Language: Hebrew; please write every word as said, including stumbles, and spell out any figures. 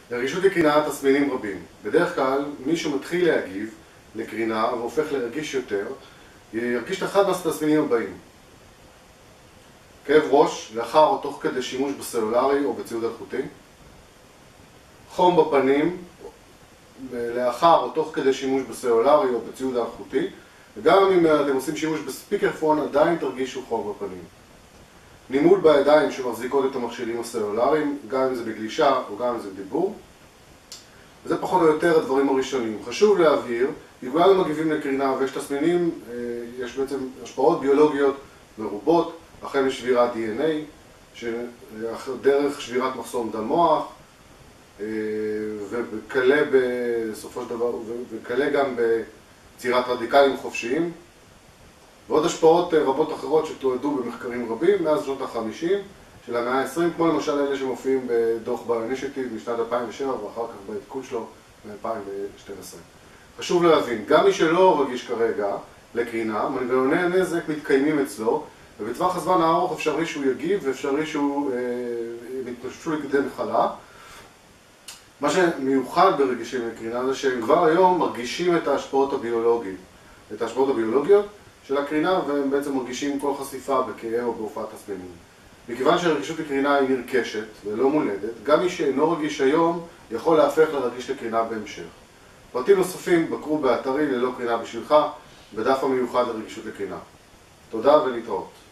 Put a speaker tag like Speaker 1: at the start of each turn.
Speaker 1: לרגישות לקרינה תסמינים רבים. בדרך כלל, מי שמתחיל להגיב לקרינה והופך לרגיש יותר, ירגיש את אחד מהתסמינים הבאים. כאב ראש, לאחר או תוך כדי שימוש בסלולרי או בציוד אלחוטי. חום בפנים, לאחר או תוך כדי שימוש בסלולרי או בציוד אלחוטי. וגם אם אתם עושים שימוש בספיקרפון, עדיין תרגישו חום בפנים. נימול בידיים שמחזיקות את המכשירים הסלולריים, גם אם זה בגלישה או גם אם זה בדיבור. וזה פחות או יותר הדברים הראשונים. חשוב להבהיר, כי כולנו מגיבים לקרינה ויש תסמינים, יש בעצם השפעות ביולוגיות מרובות, החל משבירת די אן איי, דרך שבירת מחסום דם מוח, וכלה בסופו של דבר, וכלה גם ביצירת רדיקלים חופשיים, ועוד השפעות רבות אחרות שתועדו במחקרים רבים מאז שנות ה-חמישים של המאה ה-עשרים, כמו למשל אלה שמופיעים בדוח ביו-אינישיטיב משנת אלפיים ושבע ואחר כך בעדכון שלו מ-אלפיים ושתים עשרה. חשוב להבין, גם מי שלא רגיש כרגע לקרינה, מנגנוני הנזק מתקיימים אצלו, ובטווח הזמן הארוך אפשרי שהוא יגיב ואפשרי שהוא מתמשהו לקדם מחלה. מה שמיוחד ברגישים לקרינה זה שהם כבר היום מרגישים את ההשפעות הביולוגיות, את ההשפעות הביולוגיות של הקרינה, והם בעצם מרגישים כל חשיפה בכאב או בהופעת תסמינים. מכיוון שהרגישות לקרינה היא נרכשת ולא מולדת, גם מי שאינו רגיש היום יכול להפך לרגיש לקרינה בהמשך. פרטים נוספים בקרו באתרי ללא קרינה בשבילך, בדף המיוחד לרגישות לקרינה. תודה ולהתראות.